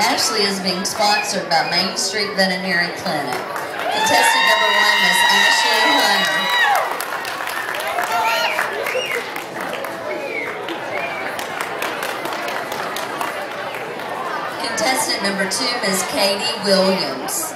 Ashley is being sponsored by Main Street Veterinary Clinic. Contestant number 1, Miss Ashley Hunter. Contestant number 2, Miss Katie Williams.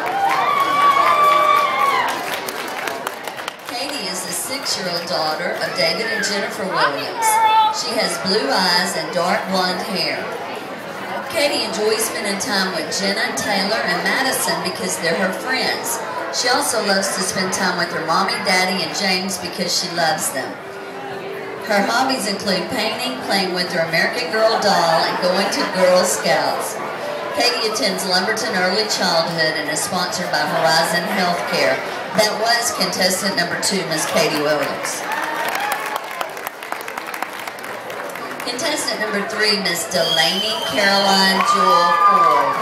Katie is the 6-year-old daughter of David and Jennifer Williams. She has blue eyes and dark blonde hair. Katie enjoys spending time with Jenna, Taylor, and Madison because they're her friends. She also loves to spend time with her mommy, daddy, and James because she loves them. Her hobbies include painting, playing with her American Girl doll, and going to Girl Scouts. Katie attends Lumberton Early Childhood and is sponsored by Horizon Healthcare. That was contestant number 2, Miss Katie Williams. Contestant number 3, Miss Delaney Caroline Jewel Ford.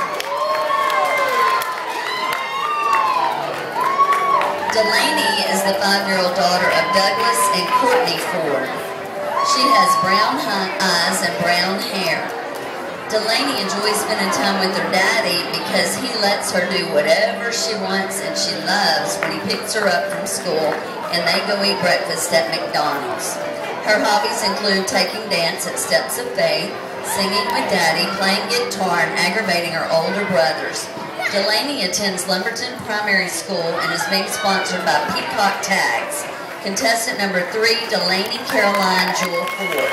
Delaney is the 5-year-old daughter of Douglas and Courtney Ford. She has brown eyes and brown hair. Delaney enjoys spending time with her daddy because he lets her do whatever she wants and she loves when he picks her up from school and they go eat breakfast at McDonald's. Her hobbies include taking dance at Steps of Faith, singing with daddy, playing guitar, and aggravating her older brothers. Delaney attends Lumberton Primary School and is being sponsored by Peacock Tags. Contestant number 3, Delaney Caroline Jewel Ford.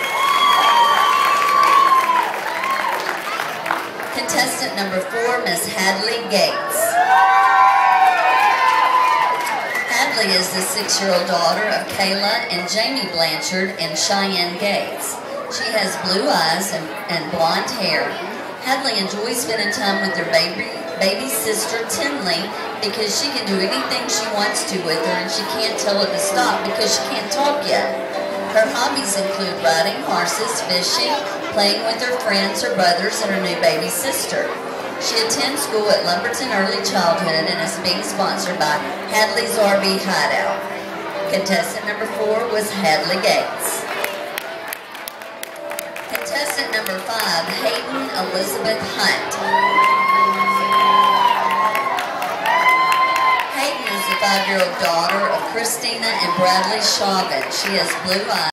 Contestant number 4, Miss Hadley Gates. Hadley is the 6-year-old daughter of Kayla and Jamie Blanchard and Cheyenne Gates. She has blue eyes and blonde hair. Hadley enjoys spending time with her baby sister Tinley because she can do anything she wants to with her and she can't tell her to stop because she can't talk yet. Her hobbies include riding horses, fishing, playing with her friends, her brothers, and her new baby sister. She attends school at Lumberton Early Childhood and is being sponsored by Hadley's RV Hideout. Contestant number 4 was Hadley Gates. Contestant number 5, Hayden Elizabeth Hunt. Hayden is the 5-year-old daughter of Christina and Bradley Chauvin. She has blue eyes.